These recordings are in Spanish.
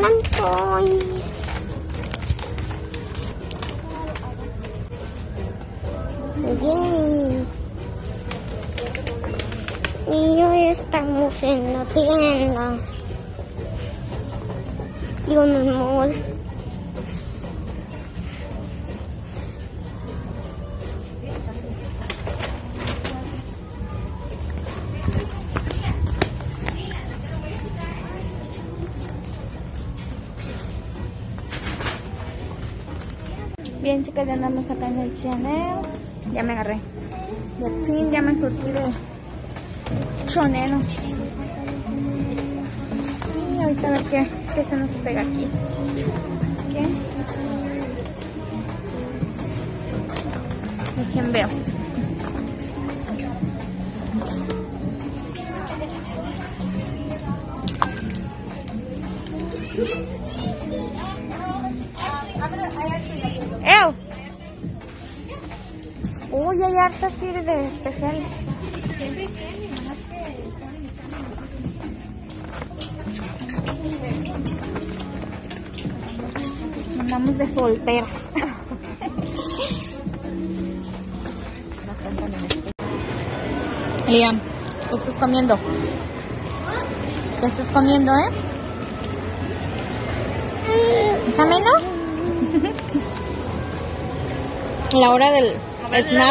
Diamond Toys. Bien. Y hoy estamos en la tienda. Digo, en el mall. Bien, chicas, ya andamos acá en el Chanel. Ya me agarré de fin, ya me surtí de chonero. Y ahorita a ver qué se nos pega aquí. ¿Qué? Dejen veo. ¡Ew! Uy, hay hartas de especiales. Andamos de soltera. Liam, ¿qué estás comiendo? ¿Qué estás comiendo, ¿Camino? La hora del snap.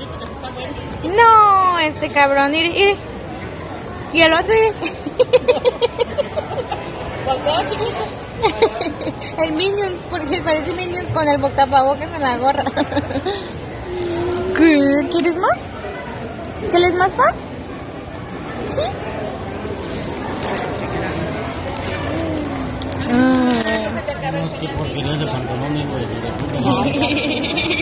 No, este cabrón, ir. Y el otro, el Minions, porque parece Minions con el tapabocas en la gorra. ¿Qué? ¿Quieres más? ¿Quieres más, pa? ¿Sí? Unos tipos que de pantalón y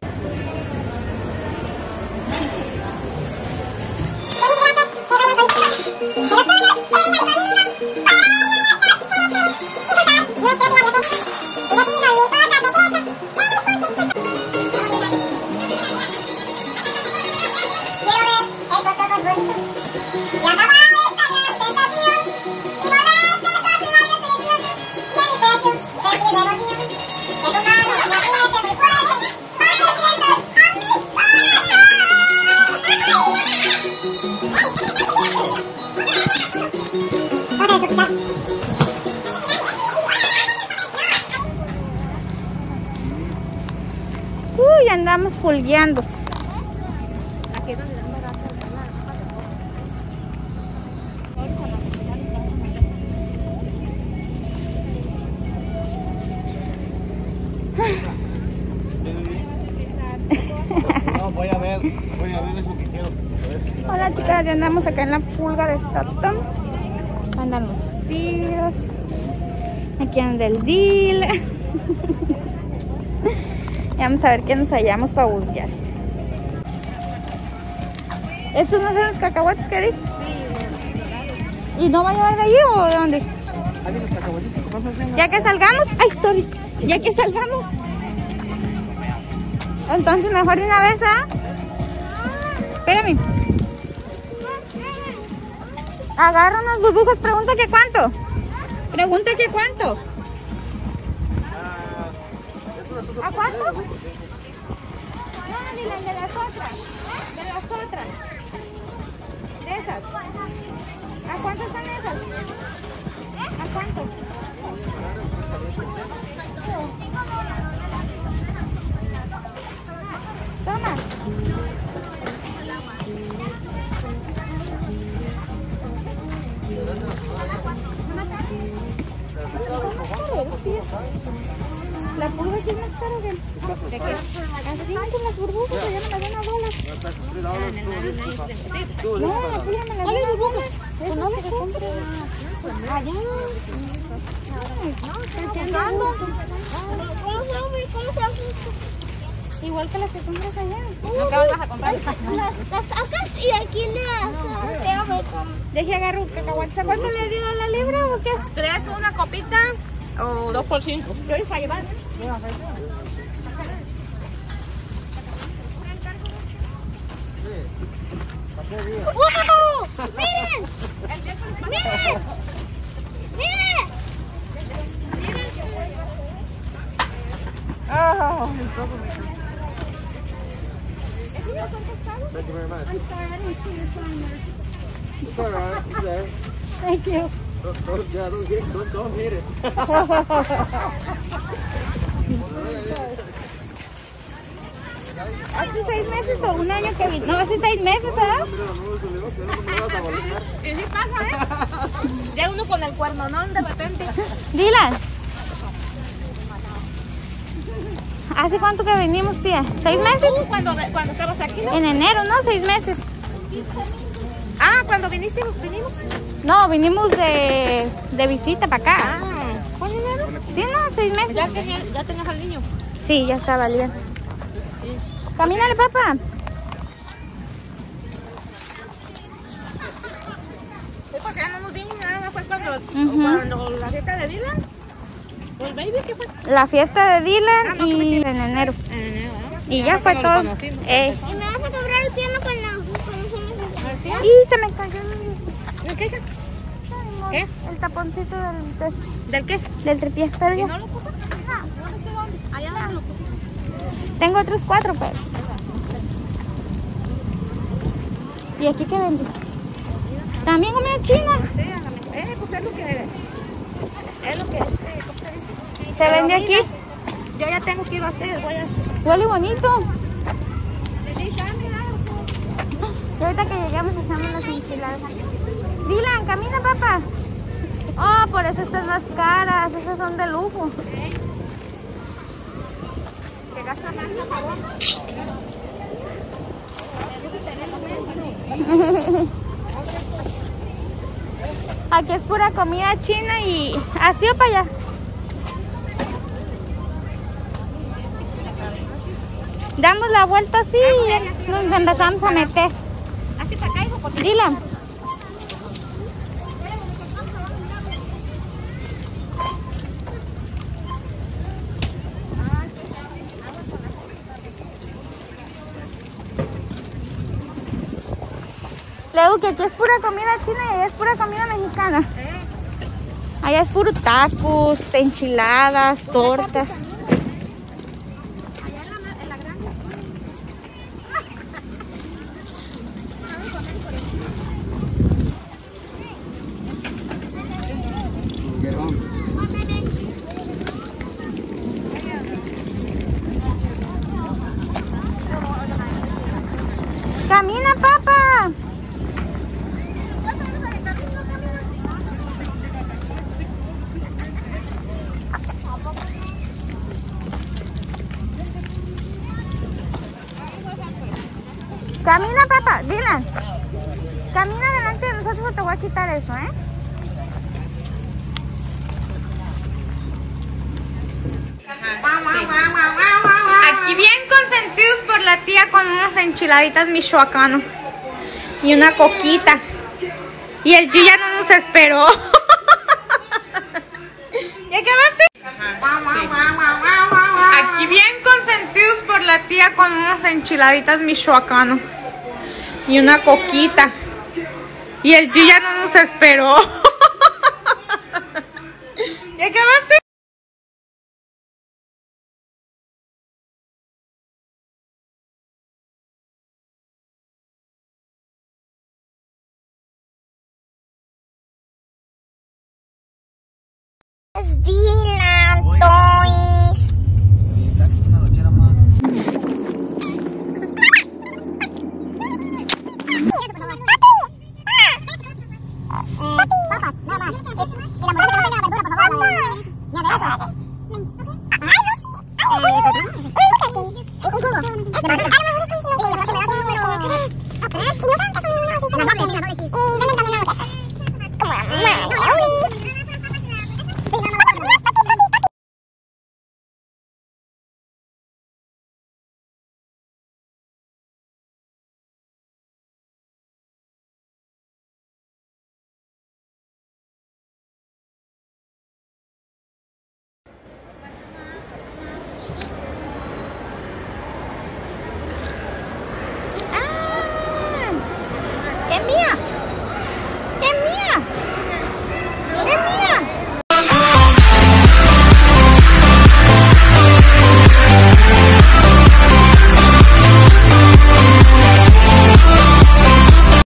Uy, andamos pulgueando. No, voy a ver eso que quiero. Hola, chicas, ya andamos acá en la pulga de Stockton. Andan los tíos. Aquí anda el deal. Y vamos a ver qué nos hallamos para buscar. ¿Estos no son los cacahuates que di? ¿Y no va a llevar de allí o de dónde? Ya que salgamos. Ay, sorry. Ya que salgamos. Entonces mejor de una vez, Espérame. Agarra unas burbujas, pregunta que cuánto. Pregunta que cuánto. ¿A cuánto? No, ni de las otras. De las otras. De esas. ¿A cuánto están esas? ¿A cuánto? Toma. La pulga aquí es más cara ¿de qué? Así con las burbujas, allá me la dan a bolas. No, la pulga me la dan a bolas. Pues no las compres. Allá. Igual que las que compras allá. ¿No que vas a comprar? Las sacas y aquí las... Deje agarro cacahuates. ¿Cuánto le dio la libra o qué? 3, una copita o 2 por 5. Yo iba a llevar. ¡Wow! ¡Miren! ¡Miren! ¡Miren! Oh, el poco me encanta. Thank you very much. I'm sorry, I didn't see your sign there. It's all right. It's there. Thank you. Don't hit it. ¿Hace 6 meses o un año que vino? No, hace 6 meses, ¿verdad? Y sí pasa, ¿eh? Ya uno con el cuernonón de repente. Dylan. ¿Hace cuánto que venimos, tía? ¿6 meses? Cuando estabas aquí, ¿no? En enero, ¿no? 6 meses. Ah, cuando vinimos. No, vinimos de visita para acá. Ah, ¿fue en enero? Sí, no, 6 meses. Ya tenías al niño. Sí, ya estaba bien. Camínale, papá. Sí, porque ya no nos vimos nada, fue cuando la fiesta de Dylan. ¿O el baby qué fue? La fiesta de Dylan Ah, no, y en enero. En enero, ¿eh? Y ya fue todo. ¿Y me vas a cobrar el piano cuando somos? Y se me cayó ¿Qué, hija? ¿Qué? el taponcito ¿Del qué? del tripié. Pero ¿Y ya. no lo puso? No sé dónde. Allá no lo puso. Tengo otros 4, pero. ¿Y aquí qué vende? También comida china. Sí, pues es lo que es. Es lo que es. Se vende aquí. Yo ya tengo que ir a hacer, voy a hacer. Huele bonito. Sí, Y ahorita que lleguemos hacemos las enchiladas. Dylan, camina, papá. Oh, por eso estas más caras. Esas son de lujo. que gasta más, por favor. Aquí es pura comida china y así o para allá. Damos la vuelta así y nos empezamos a meter. Así para acá, hijo, porque Dylan. Leo, que aquí es pura comida china y allá es pura comida mexicana. Allá es puro tacos, enchiladas, tortas. Camina, papá. Camina, papá. Dylan. Camina delante de nosotros o te voy a quitar eso, ¿eh? Aquí bien consentidos por la tía con unas enchiladitas michoacanos y una coquita. Y el tío ya no nos esperó. ¿Ya acabaste? Aquí bien consentidos por la tía con unas enchiladitas michoacanos y una coquita. Y el tío ya no nos esperó. ¿Ya acabaste? Dylan, toys. Una lonchera más. Shh.